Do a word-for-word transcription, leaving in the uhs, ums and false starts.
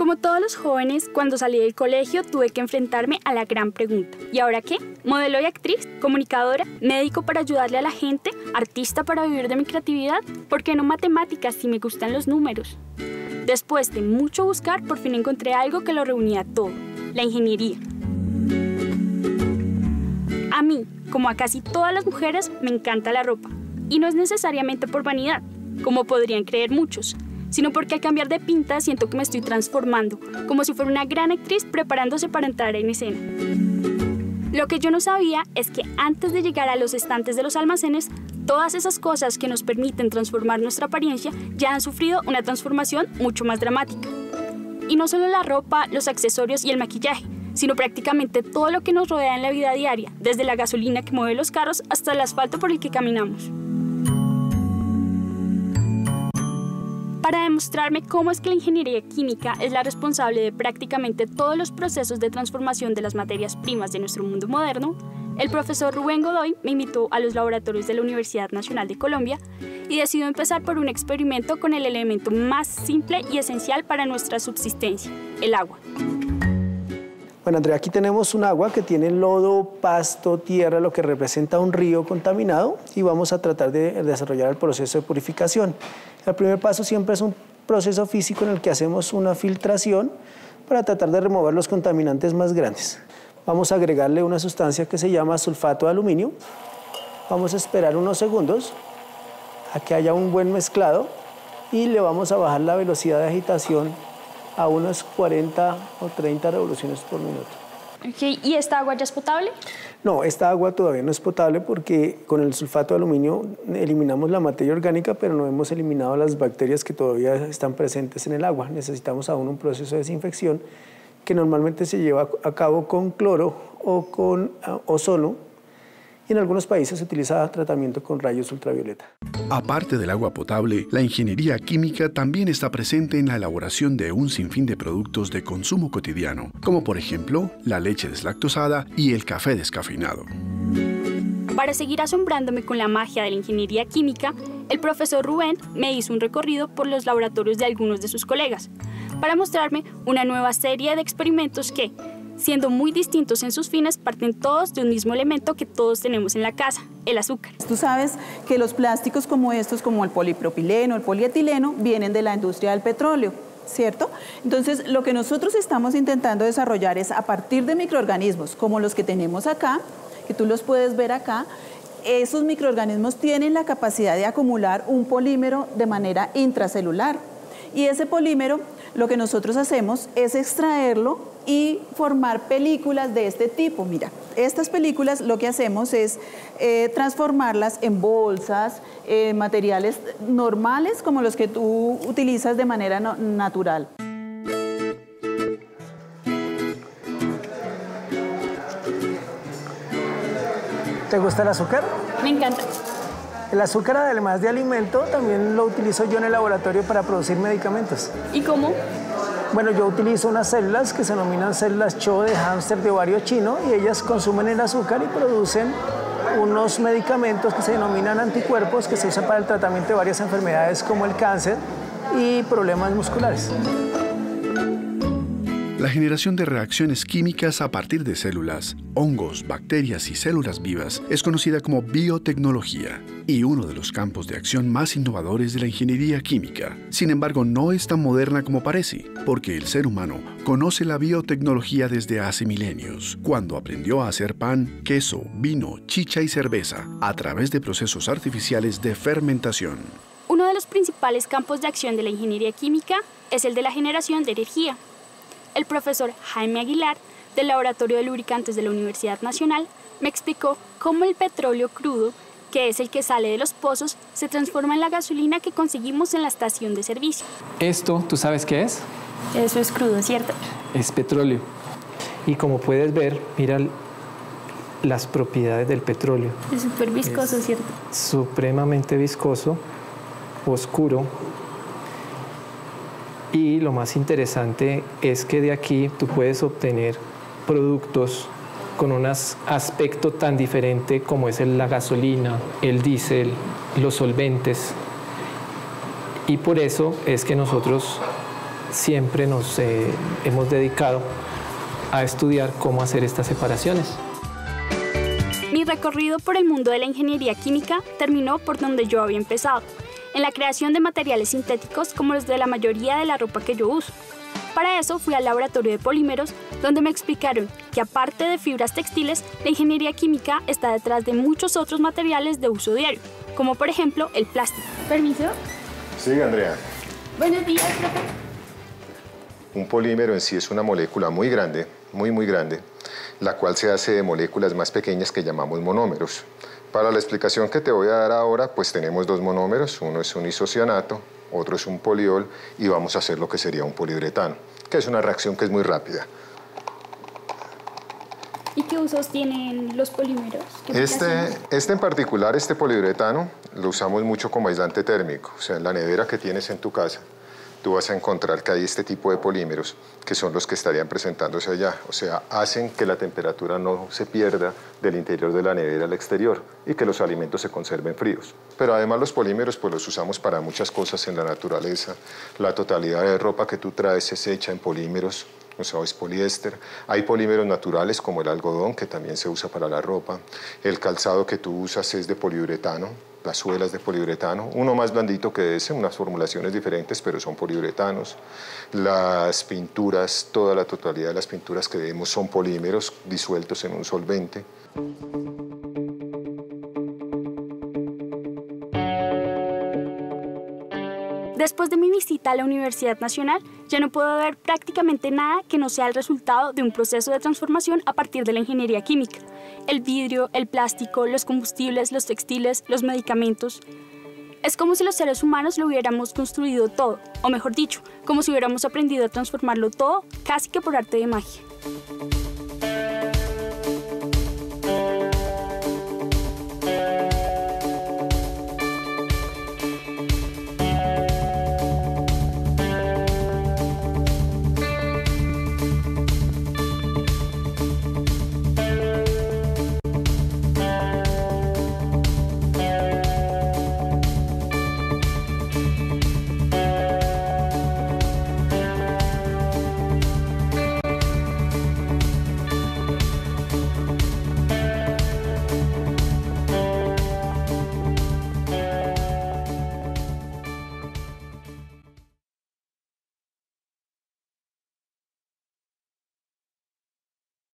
Como todos los jóvenes, cuando salí del colegio tuve que enfrentarme a la gran pregunta. ¿Y ahora qué? ¿Modelo y actriz? ¿Comunicadora? ¿Médico para ayudarle a la gente? ¿Artista para vivir de mi creatividad? ¿Por qué no matemáticas si me gustan los números? Después de mucho buscar, por fin encontré algo que lo reunía todo: la ingeniería. A mí, como a casi todas las mujeres, me encanta la ropa. Y no es necesariamente por vanidad, como podrían creer muchos, sino porque al cambiar de pinta siento que me estoy transformando, como si fuera una gran actriz preparándose para entrar en escena. Lo que yo no sabía es que antes de llegar a los estantes de los almacenes, todas esas cosas que nos permiten transformar nuestra apariencia ya han sufrido una transformación mucho más dramática. Y no solo la ropa, los accesorios y el maquillaje, sino prácticamente todo lo que nos rodea en la vida diaria, desde la gasolina que mueve los carros hasta el asfalto por el que caminamos. Para demostrarme cómo es que la ingeniería química es la responsable de prácticamente todos los procesos de transformación de las materias primas de nuestro mundo moderno, el profesor Rubén Godoy me invitó a los laboratorios de la Universidad Nacional de Colombia y decidió empezar por un experimento con el elemento más simple y esencial para nuestra subsistencia: el agua. Bueno, Andrea, aquí tenemos un agua que tiene lodo, pasto, tierra, lo que representa un río contaminado, y vamos a tratar de desarrollar el proceso de purificación. El primer paso siempre es un proceso físico en el que hacemos una filtración para tratar de remover los contaminantes más grandes. Vamos a agregarle una sustancia que se llama sulfato de aluminio. Vamos a esperar unos segundos a que haya un buen mezclado y le vamos a bajar la velocidad de agitación a unas cuarenta o treinta revoluciones por minuto. Okay. ¿Y esta agua ya es potable? No, esta agua todavía no es potable porque con el sulfato de aluminio eliminamos la materia orgánica, pero no hemos eliminado las bacterias que todavía están presentes en el agua. Necesitamos aún un proceso de desinfección que normalmente se lleva a cabo con cloro o con ozono, y en algunos países se utiliza tratamiento con rayos ultravioleta. Aparte del agua potable, la ingeniería química también está presente en la elaboración de un sinfín de productos de consumo cotidiano, como por ejemplo la leche deslactosada y el café descafeinado. Para seguir asombrándome con la magia de la ingeniería química, el profesor Rubén me hizo un recorrido por los laboratorios de algunos de sus colegas, para mostrarme una nueva serie de experimentos que, siendo muy distintos en sus fines, parten todos de un mismo elemento que todos tenemos en la casa: el azúcar. Tú sabes que los plásticos como estos, como el polipropileno, el polietileno, vienen de la industria del petróleo, ¿cierto? Entonces, lo que nosotros estamos intentando desarrollar es, a partir de microorganismos como los que tenemos acá, que tú los puedes ver acá, esos microorganismos tienen la capacidad de acumular un polímero de manera intracelular. Y ese polímero, lo que nosotros hacemos es extraerlo y formar películas de este tipo. Mira, estas películas lo que hacemos es eh, transformarlas en bolsas, en materiales normales como los que tú utilizas de manera no, natural. ¿Te gusta el azúcar? Me encanta. El azúcar, además de alimento, también lo utilizo yo en el laboratorio para producir medicamentos. ¿Y cómo? Bueno, yo utilizo unas células que se denominan células CHO de hámster de ovario chino, y ellas consumen el azúcar y producen unos medicamentos que se denominan anticuerpos, que se usan para el tratamiento de varias enfermedades como el cáncer y problemas musculares. La generación de reacciones químicas a partir de células, hongos, bacterias y células vivas es conocida como biotecnología y uno de los campos de acción más innovadores de la ingeniería química. Sin embargo, no es tan moderna como parece, porque el ser humano conoce la biotecnología desde hace milenios, cuando aprendió a hacer pan, queso, vino, chicha y cerveza a través de procesos artificiales de fermentación. Uno de los principales campos de acción de la ingeniería química es el de la generación de energía. El profesor Jaime Aguilar, del Laboratorio de Lubricantes de la Universidad Nacional, me explicó cómo el petróleo crudo, que es el que sale de los pozos, se transforma en la gasolina que conseguimos en la estación de servicio. Esto, ¿tú sabes qué es? Eso es crudo, ¿cierto? Es petróleo. Y como puedes ver, mira las propiedades del petróleo. Es súper viscoso, es ¿cierto? Supremamente viscoso, oscuro. Y lo más interesante es que de aquí tú puedes obtener productos con un aspecto tan diferente como es la gasolina, el diésel, los solventes. Y por eso es que nosotros siempre nos eh, hemos dedicado a estudiar cómo hacer estas separaciones. Mi recorrido por el mundo de la ingeniería química terminó por donde yo había empezado, en la creación de materiales sintéticos como los de la mayoría de la ropa que yo uso. Para eso fui al laboratorio de polímeros, donde me explicaron que aparte de fibras textiles, la ingeniería química está detrás de muchos otros materiales de uso diario, como por ejemplo el plástico. ¿Permiso? Sí, Andrea. Buenos días, profe. Un polímero en sí es una molécula muy grande, muy muy grande, la cual se hace de moléculas más pequeñas que llamamos monómeros. Para la explicación que te voy a dar ahora, pues tenemos dos monómeros, uno es un isocianato, otro es un poliol, y vamos a hacer lo que sería un poliuretano, que es una reacción que es muy rápida. ¿Y qué usos tienen los polímeros? Este, este en particular, este poliuretano, lo usamos mucho como aislante térmico. O sea, en la nevera que tienes en tu casa, tú vas a encontrar que hay este tipo de polímeros, que son los que estarían presentándose allá. O sea, hacen que la temperatura no se pierda del interior de la nevera al exterior y que los alimentos se conserven fríos. Pero además los polímeros pues los usamos para muchas cosas en la naturaleza. La totalidad de ropa que tú traes es hecha en polímeros, o sea, es poliéster. Hay polímeros naturales como el algodón, que también se usa para la ropa. El calzado que tú usas es de poliuretano, las suelas de poliuretano, uno más blandito que ese, unas formulaciones diferentes, pero son poliuretanos. Las pinturas, toda la totalidad de las pinturas que vemos son polímeros disueltos en un solvente. Después de mi visita a la Universidad Nacional, ya no puedo ver prácticamente nada que no sea el resultado de un proceso de transformación a partir de la ingeniería química. El vidrio, el plástico, los combustibles, los textiles, los medicamentos. Es como si los seres humanos lo hubiéramos construido todo, o mejor dicho, como si hubiéramos aprendido a transformarlo todo casi que por arte de magia.